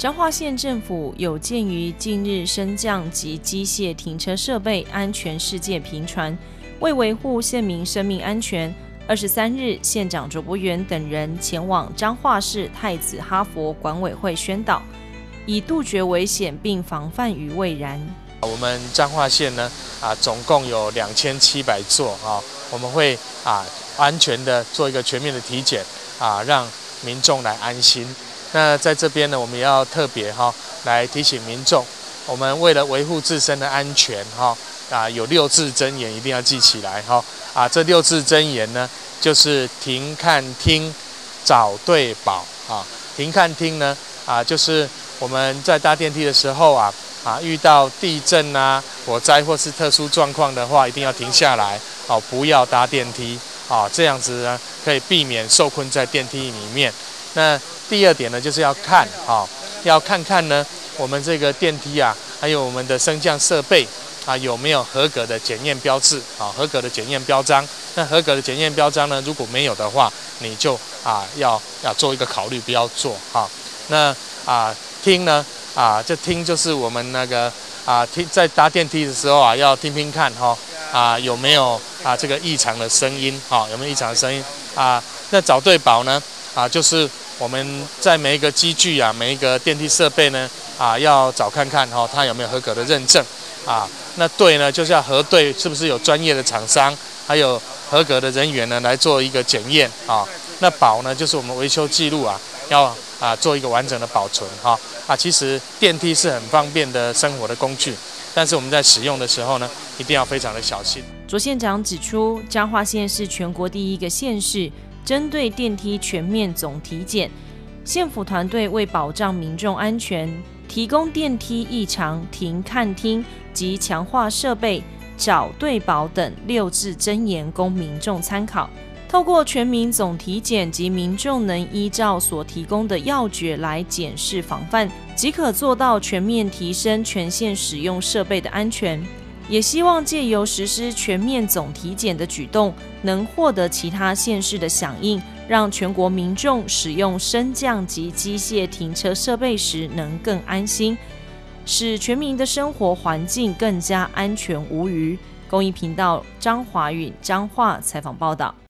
彰化县政府有鉴于近日升降及机械停车设备安全事件频传，为维护县民生命安全，23日，县长卓博源等人前往彰化市太子哈佛管委会宣导，以杜绝危险并防范于未然。 我们彰化县呢，总共有2700座我们会安全的做一个全面的体检让民众来安心。那在这边呢，我们也要特别来提醒民众，我们为了维护自身的安全有6字真言一定要记起来这6字真言呢，就是停看听找对保停看听呢就是我们在搭电梯的时候遇到地震火灾或是特殊状况的话，一定要停下来不要搭电梯这样子呢可以避免受困在电梯里面。那第二点呢，就是要看要看看呢我们这个电梯还有我们的升降设备有没有合格的检验标志合格的检验标章。那合格的检验标章呢，如果没有的话，你就要做一个考虑，不要做那听呢这听就是我们那个听在搭电梯的时候要听听看有没有这个异常的声音有没有异常的声音那找对保呢就是我们在每一个机具每一个电梯设备呢要找看看它有没有合格的认证那对呢就是要核对是不是有专业的厂商还有合格的人员呢来做一个检验那保呢就是我们维修记录要做一个完整的保存其实电梯是很方便的生活的工具，但是我们在使用的时候呢，一定要非常的小心。 卓县长指出，彰化县是全国第一个县市针对电梯全面总体检，县府团队为保障民众安全，提供电梯异常停看听及强化设备找对保等6字真言供民众参考。透过全民总体检及民众能依照所提供的要诀来检视防范，即可做到全面提升全县使用设备的安全。也希望借由实施全面总体检的举动，能获得其他县市的响应，让全国民众使用升降及机械停车设备时能更安心，使全民的生活环境更加安全无虞。公益频道张华允彰化采访报道。